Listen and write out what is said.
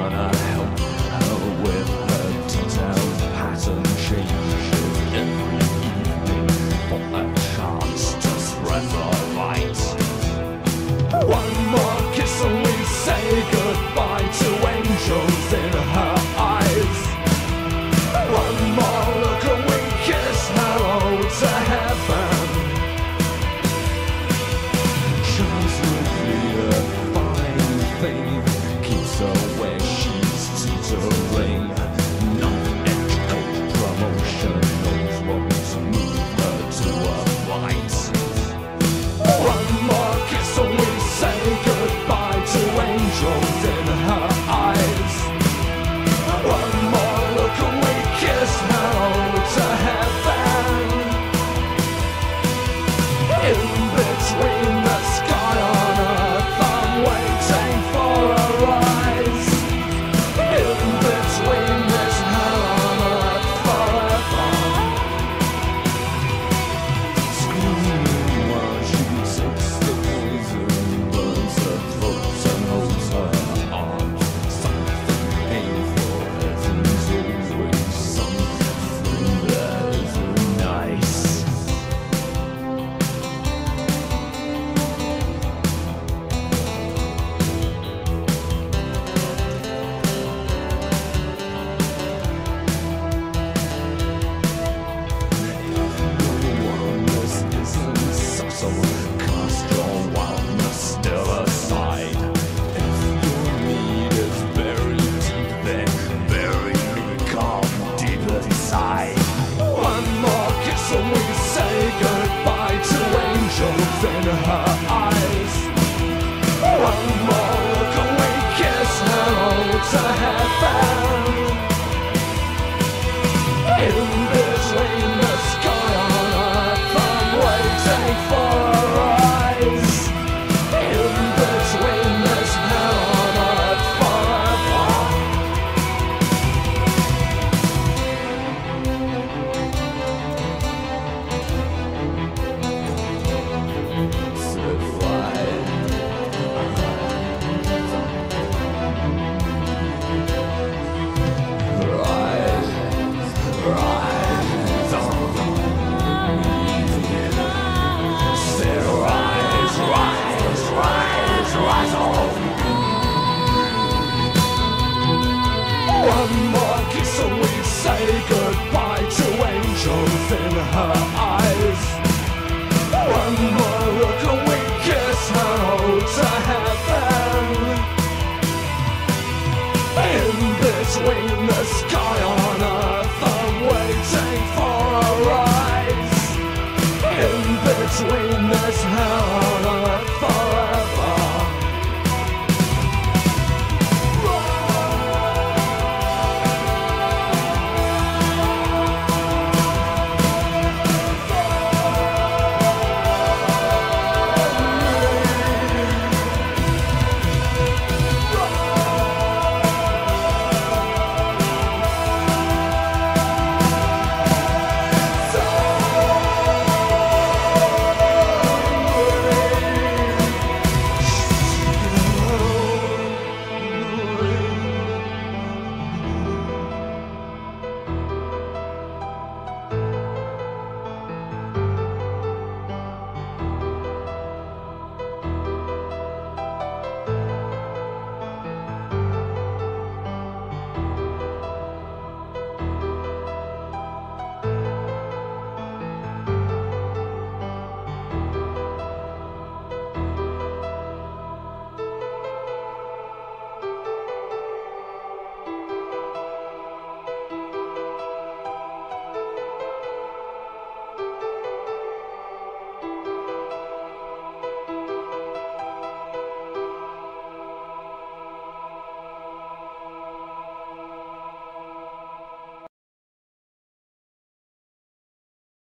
gonna help her with her detailed pattern changes every evening for a chance to spread the light. One more kiss and we say goodbye to angels in her eyes. One more look and we kiss hello to heaven. Shines with the fine thing, keeps her where she's teetering. Non-ethical promotion knows what to move her to a fight. One more kiss and we say goodbye to angels in her eyes. One more look and we kiss hello to heaven. In between the sky on earth, I'm waiting for a rise. In between this hell on earth forever. Screaming while she takes the poison, burns her throat and holds her arms. Something painful, heaven's always something that isn't nice. Wildness isn't subtle, cast your wildness still aside. If your need is buried deep, then bury me, come deep inside. One more kiss and we say goodbye to angels in her eyes. One more look and we kiss hello to heaven. In between the sky on earth, I'm waiting for a rise. In between this hell on earth forever. So one more kiss and we say goodbye to angels in her eyes. One more look and we kiss hello to heaven. In between the sky on earth, I'm waiting for a rise. In between this hell